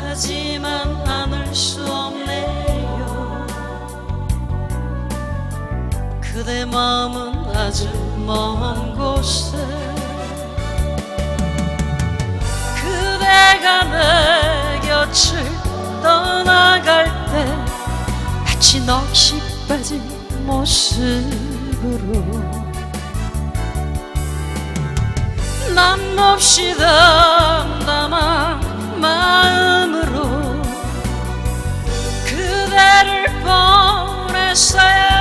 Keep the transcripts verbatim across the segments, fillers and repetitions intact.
하지만 않을 수 없네요. 그대 마음은 아주 먼 곳에. 그대가 내 곁을 떠나갈 때 마치 넋이 빠진 모습으로 난 몹시 담담한 마음으로 그대를 보냈어요.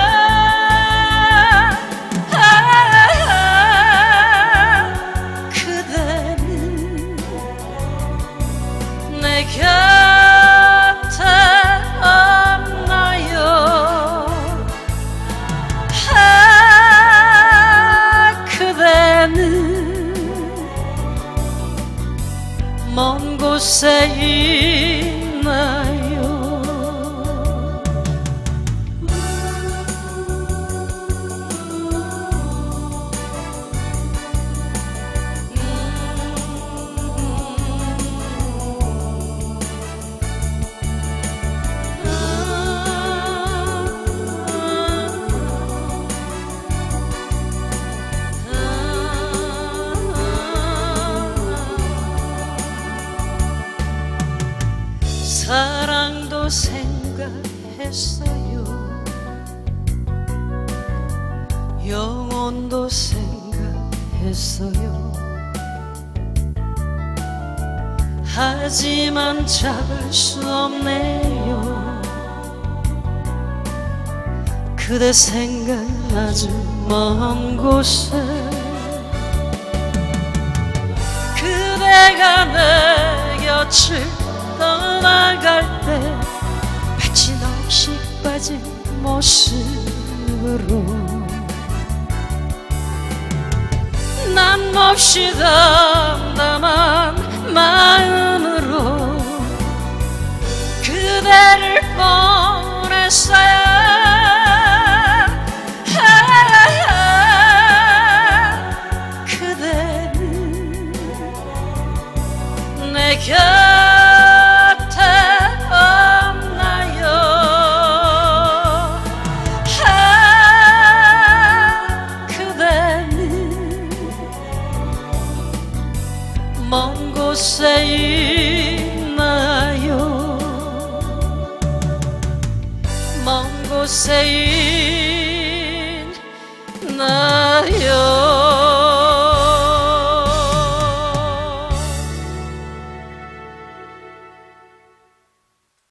그대는 내 곁에 없나요? 그대는 먼 곳에 있나요? 사랑도 생각했어요. 영혼도 생각했어요. 하지만 잡을 수 없네요. 그대 생각 아주 먼 곳에. 그대가 내 곁을 떠나갈 때 마치 넋이 빠진 모습으로 난 몹시 담담한 마음으로 그대를 보냈어요. 그대는 내 곁 먼 곳에 있나요? 먼 곳에 있나요?